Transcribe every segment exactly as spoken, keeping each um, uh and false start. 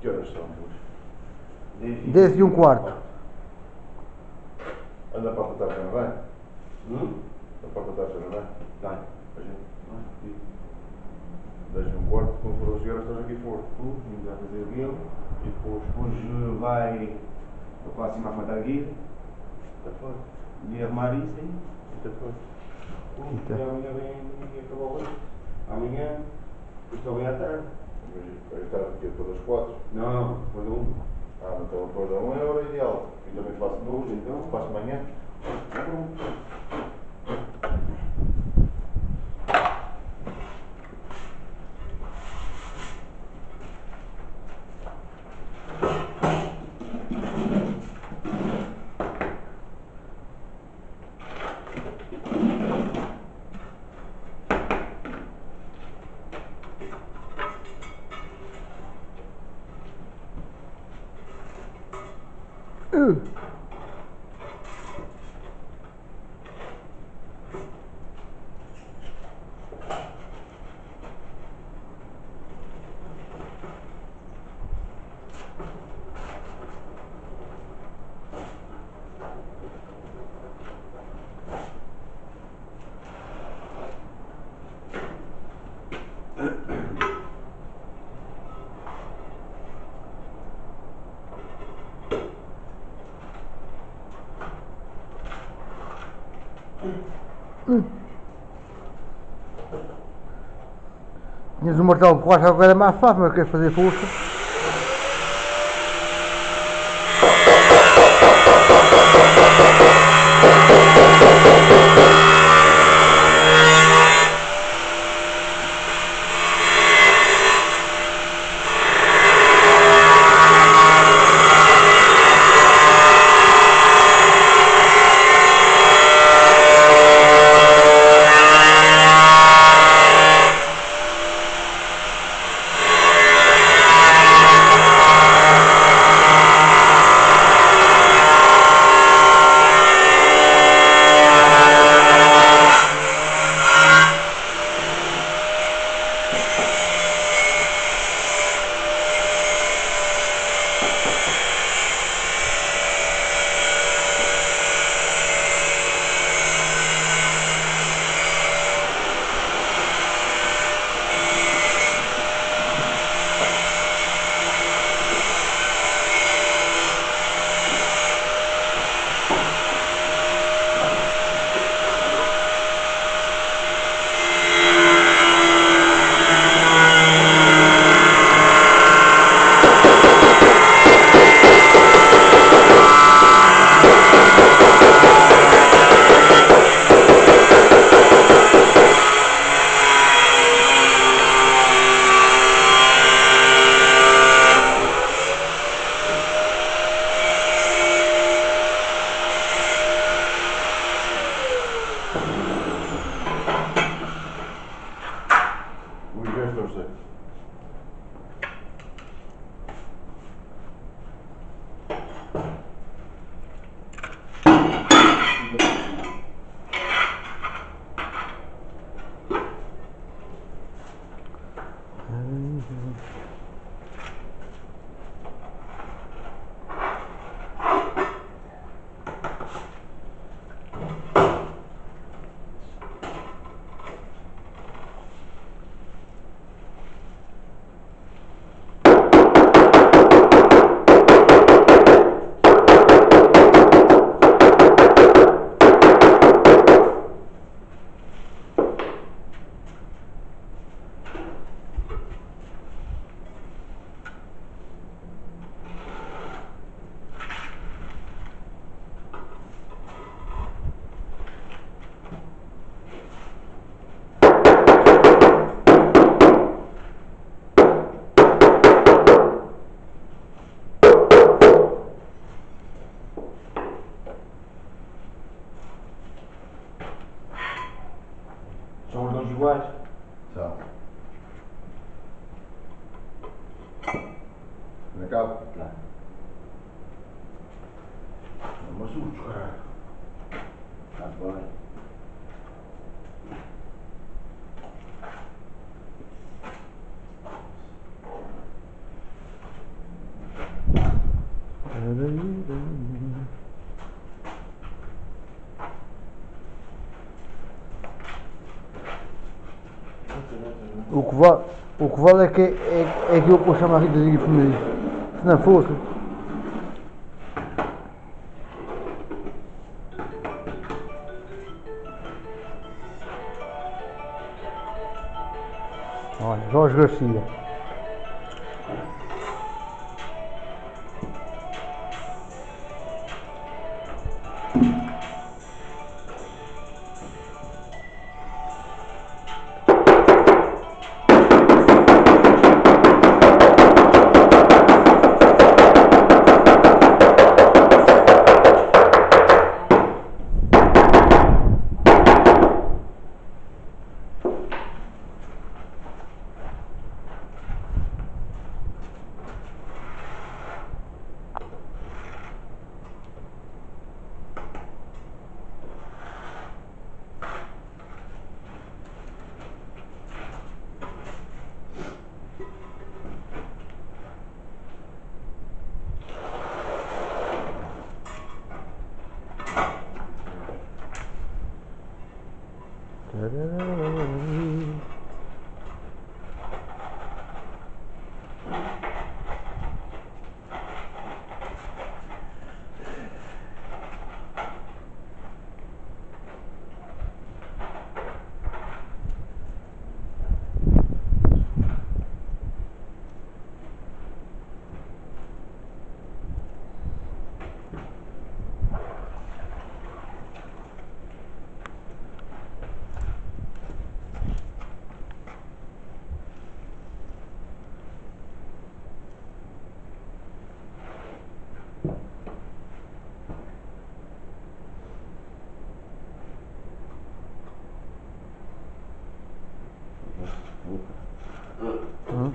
Que horas são hoje? dez e um quarto. Anda para a porta já não vai? Hum? Anda para a porta já não vai? Vai. A gente? dez e um quarto, quando for onze horas estás aqui fora. Tu, vamos lá fazer aquilo. E depois, depois eh, vai eu faço assim uma fantasia Está fora. e arrumar isso aí. Está fora. Pronto, e amanhã vem e acabou hoje. Amanhã, depois só vem à tarde. Mas vai estar aqui todas as quatro. Não, depois de um. Ah, então depois da uma é a hora ideal. E também faço Duas, então. faço amanhã. Uh. Hum. Tinhas um martelo de costa, agora é mais fácil, mas queres fazer força. O gestor sei. São os dois iguais. São. Na cabo? Não. Não me assustes, caralho. Está bem. O que vale, o que vale é que, é, é que eu puxo uma ritazinha por mim. Se não fosse. Olha, Jorge Garcia. Hum?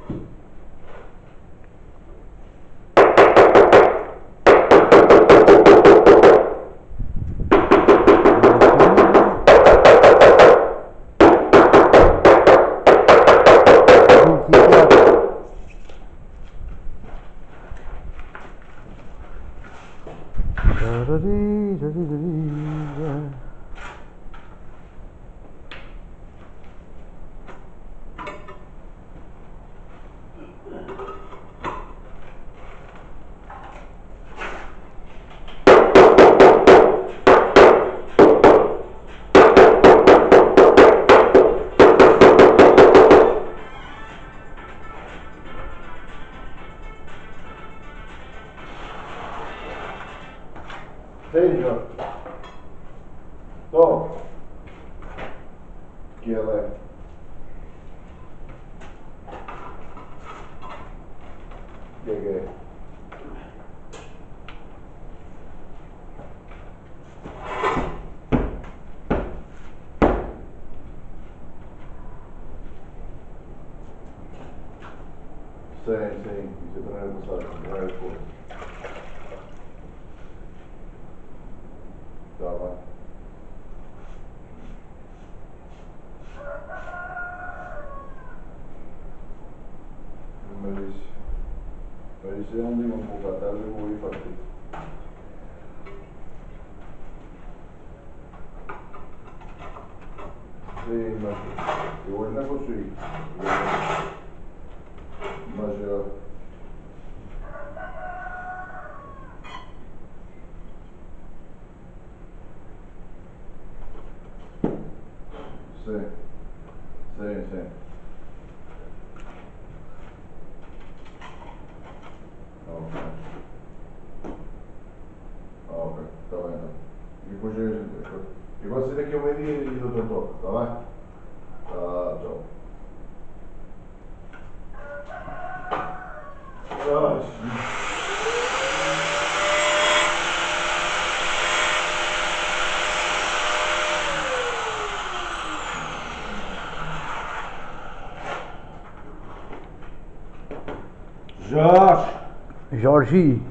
Sei, Jorge. Tô. Que ela é. Que que é? Sim, sim. Isso também não sabe. Não é coisa. Tá bem. Mas isso, mas isso é um dia um pouco à tarde eu vou ir partir. Sim, mas eu hoje não consigo. Mas eu... Sim, sim, sim. Ok. Ah, ok, está bem então. E depois eu... E você daqui a um dia e do teu toque, está bem? Tá, tchau. Ai, Jorge! Jorge.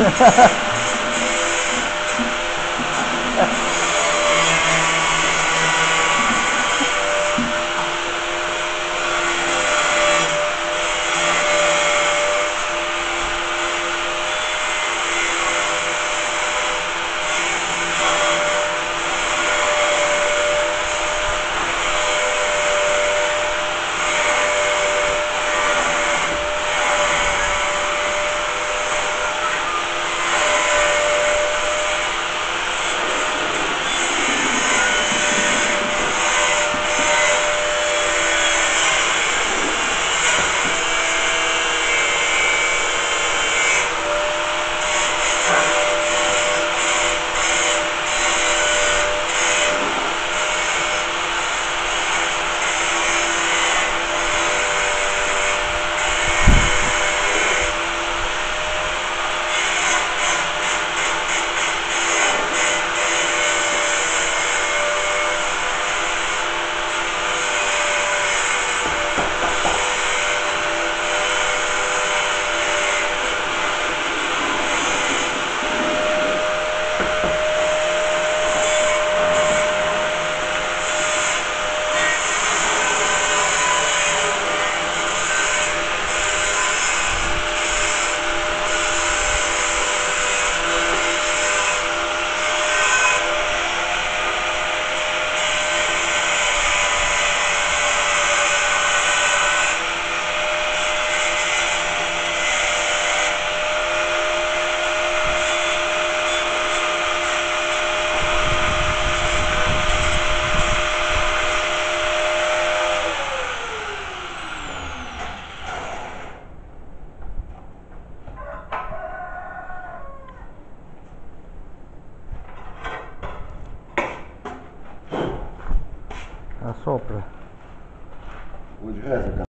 Assopra. Onde reza, cara?